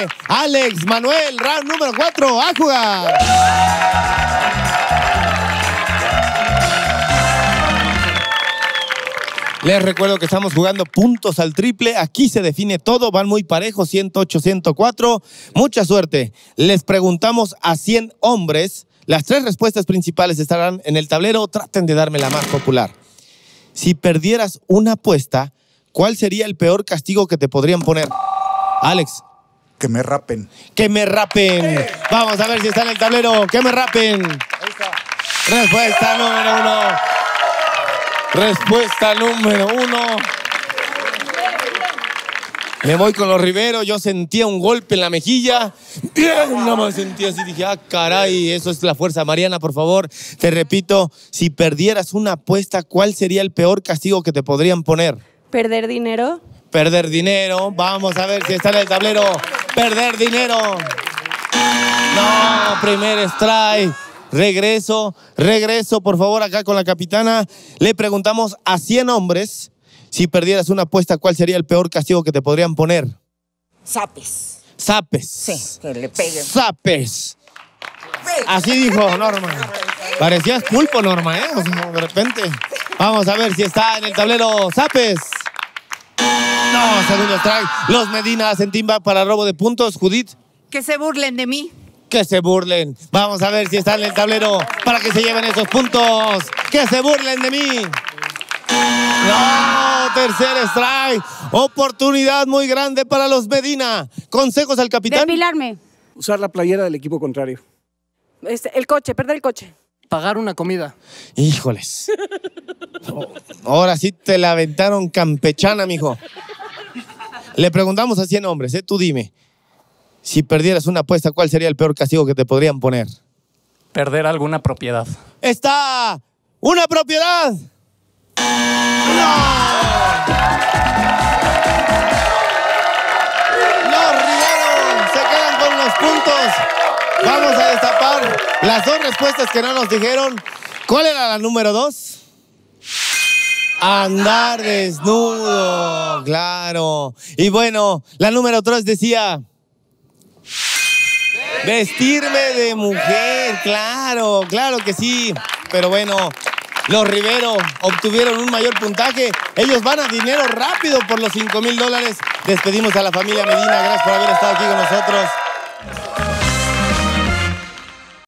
sigue Alex Manuel, round número 4, a jugar. Les recuerdo que estamos jugando puntos al triple. Aquí se define todo. Van muy parejos, 108-104. Mucha suerte. Les preguntamos a 100 hombres. Las 3 respuestas principales estarán en el tablero. Traten de darme la más popular. Si perdieras una apuesta, ¿cuál sería el peor castigo que te podrían poner? Alex. Que me rapen. Que me rapen. Vamos a ver si está en el tablero. Que me rapen. Ahí está. Respuesta número 1. Respuesta número 1. Me voy con los Rivero. Yo sentía un golpe en la mejilla. Bien, nada más sentía así. Dije, ah, caray, eso es la fuerza. Mariana, por favor, te repito, si perdieras una apuesta, ¿cuál sería el peor castigo que te podrían poner? ¿Perder dinero? Perder dinero. Vamos a ver si está en el tablero. Perder dinero. No, primer strike. Regreso, por favor, acá con la capitana. Le preguntamos a 100 hombres, si perdieras una apuesta, ¿cuál sería el peor castigo que te podrían poner? Zapes. Zapes. Sí, que le peguen. Zapes. Así dijo Norma. Parecías pulpo, Norma, ¿eh? O sea, de repente. Vamos a ver si está en el tablero. Zapes. No, segundo strike. Los Medina hacen timba para robo de puntos. Judith. Que se burlen de mí. Que se burlen. Vamos a ver si está en el tablero para que se lleven esos puntos. Que se burlen de mí. No, tercer strike. Oportunidad muy grande para los Medina. Consejos al capitán. Depilarme. Usar la playera del equipo contrario. El coche, perder el coche. Pagar una comida. Híjoles. Ahora sí te la aventaron campechana, mijo. Le preguntamos a 100 hombres, tú dime. Si perdieras una apuesta, ¿cuál sería el peor castigo que te podrían poner? Perder alguna propiedad. ¡Está una propiedad! ¡No! ¡Los Rivero se quedan con los puntos! Vamos a destapar las 2 respuestas que no nos dijeron. ¿Cuál era la número 2? Andar desnudo, claro. Y bueno, la número 3 decía... vestirme de mujer, claro, claro que sí. Pero bueno, los Rivero obtuvieron un mayor puntaje. Ellos van a dinero rápido por los $5,000. Despedimos a la familia Medina. Gracias por haber estado aquí con nosotros.